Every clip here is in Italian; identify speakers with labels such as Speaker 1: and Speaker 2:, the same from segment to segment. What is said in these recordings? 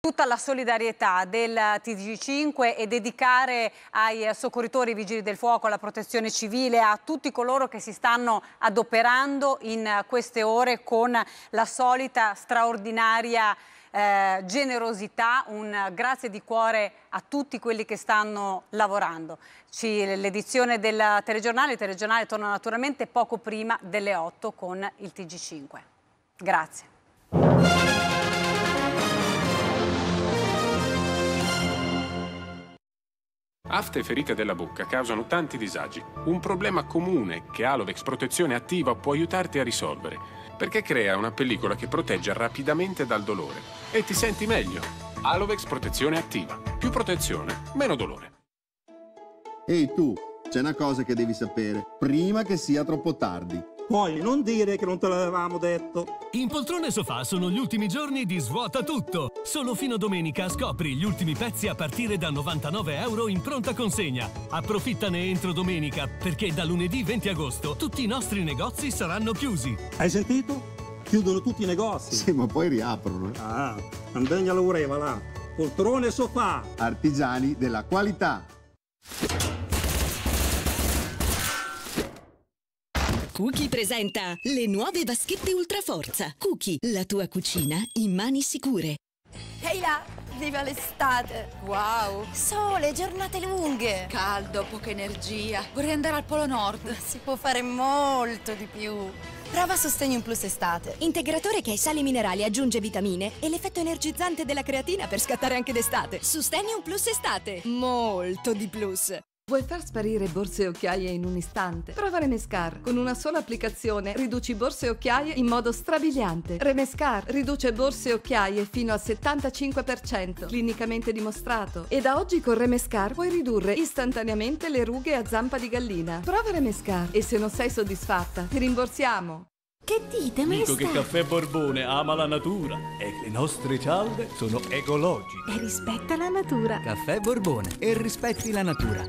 Speaker 1: tutta la solidarietà del TG5 e dedicare ai soccorritori, vigili del fuoco, alla protezione civile, a tutti coloro che si stanno adoperando in queste ore con la solita straordinaria generosità. Un grazie di cuore a tutti quelli che stanno lavorando. L'edizione del telegiornale, il telegiornale torna naturalmente poco prima delle 8 con il TG5. Grazie.
Speaker 2: Afte e ferite della bocca causano tanti disagi. Un problema comune che Alovex Protezione Attiva può aiutarti a risolvere, perché crea una pellicola che protegge rapidamente dal dolore e ti senti meglio. Alovex Protezione Attiva. Più protezione, meno dolore.
Speaker 3: Ehi tu, c'è una cosa che devi sapere, prima che sia troppo tardi.
Speaker 4: Poi non dire che non te l'avevamo detto.
Speaker 5: In Poltrone Sofà sono gli ultimi giorni di Svuota Tutto. Solo fino a domenica scopri gli ultimi pezzi a partire da 99 € in pronta consegna. Approfittane entro domenica, perché da lunedì 20 agosto tutti i nostri negozi saranno chiusi.
Speaker 4: Hai sentito? Chiudono tutti i negozi.
Speaker 3: Sì, ma poi riaprono.
Speaker 4: Ah, andegna la ureva là. Poltrone Sofà.
Speaker 3: Artigiani della qualità.
Speaker 6: Cookie presenta le nuove vaschette Ultraforza. Cookie, la tua cucina in mani sicure.
Speaker 7: Ehi là, viva l'estate!
Speaker 8: Wow!
Speaker 7: Sole, giornate lunghe!
Speaker 8: Caldo, poca energia. Vorrei andare al Polo Nord.
Speaker 7: Si può fare molto di più. Prova Sostegno Plus Estate.
Speaker 9: Integratore che ai sali minerali aggiunge vitamine e l'effetto energizzante della creatina per scattare anche d'estate. Sostegno Plus Estate. Molto di plus.
Speaker 10: Vuoi far sparire borse e occhiaie in un istante? Prova Remescar. Con una sola applicazione riduci borse e occhiaie in modo strabiliante. Remescar riduce borse e occhiaie fino al 75%, clinicamente dimostrato. E da oggi con Remescar puoi ridurre istantaneamente le rughe a zampa di gallina. Prova Remescar e se non sei soddisfatta ti rimborsiamo.
Speaker 9: Che dite, maestà?
Speaker 11: Dico che Caffè Borbone ama la natura e le nostre cialde sono ecologiche.
Speaker 9: E rispetta la natura.
Speaker 12: Caffè Borbone e rispetti la natura.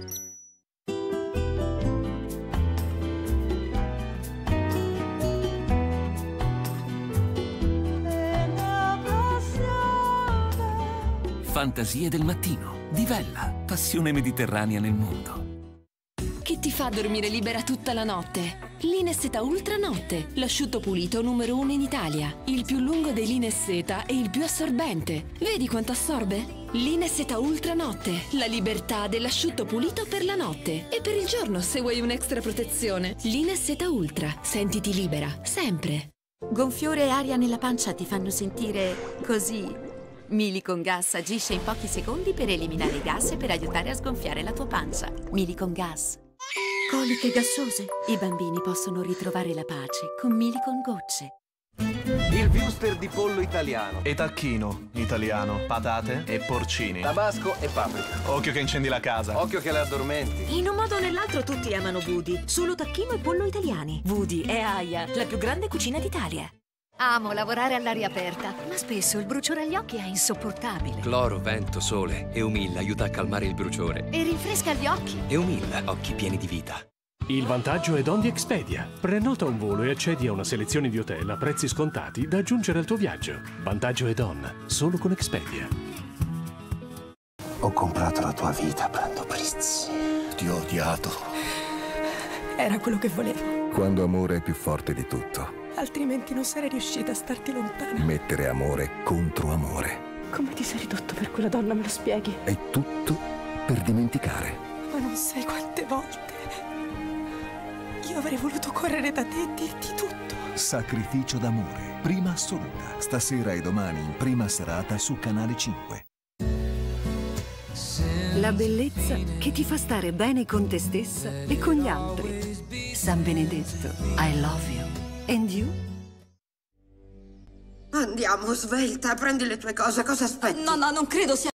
Speaker 13: Fantasie del mattino. Di Vella, passione mediterranea nel mondo.
Speaker 6: Che ti fa dormire libera tutta la notte? Lineseta Ultra Notte, l'asciutto pulito numero 1 in Italia. Il più lungo dei Lineseta e il più assorbente. Vedi quanto assorbe? Lineseta Ultra Notte, la libertà dell'asciutto pulito per la notte. E per il giorno se vuoi un'extra protezione. Lineseta Ultra, sentiti libera, sempre.
Speaker 14: Gonfiore e aria nella pancia ti fanno sentire così. Mili con Gas agisce in pochi secondi per eliminare i gas e per aiutare a sgonfiare la tua pancia. Mili con Gas. Coliche gassose. I bambini possono ritrovare la pace con Mili con Gocce.
Speaker 15: Il wuster di pollo italiano.
Speaker 16: E tacchino italiano. Patate e porcini.
Speaker 15: Tabasco e paprika.
Speaker 16: Occhio che incendi la casa.
Speaker 15: Occhio che le addormenti.
Speaker 17: In un modo o nell'altro tutti amano Woody. Solo tacchino e pollo italiani. Woody è Aya, la più grande cucina d'Italia.
Speaker 18: Amo lavorare all'aria aperta, ma spesso il bruciore agli occhi è insopportabile.
Speaker 19: Cloro, vento, sole. Eumil aiuta a calmare il bruciore.
Speaker 18: E rinfresca gli occhi.
Speaker 19: Eumil, occhi pieni di vita.
Speaker 20: Il vantaggio è On di Expedia. Prenota un volo e accedi a una selezione di hotel a prezzi scontati da aggiungere al tuo viaggio. Vantaggio è On, solo con Expedia.
Speaker 6: Ho comprato la tua vita, Brando Prizzi.
Speaker 5: Ti ho odiato.
Speaker 9: Era quello che volevo.
Speaker 5: Quando amore è più forte di tutto.
Speaker 9: Altrimenti non sarei riuscita a starti lontana.
Speaker 5: Mettere amore contro amore.
Speaker 9: Come ti sei ridotto per quella donna, me lo spieghi?
Speaker 5: È tutto per dimenticare.
Speaker 9: Ma non sai quante volte io avrei voluto correre da te e dirti tutto.
Speaker 5: Sacrificio d'amore, prima assoluta. Stasera e domani in prima serata su Canale 5.
Speaker 12: La bellezza che ti fa stare bene con te stessa e con gli altri. San Benedetto, I love you. And you?
Speaker 2: Andiamo, svelta, prendi le tue cose, cosa aspetti?
Speaker 9: No, non credo sia...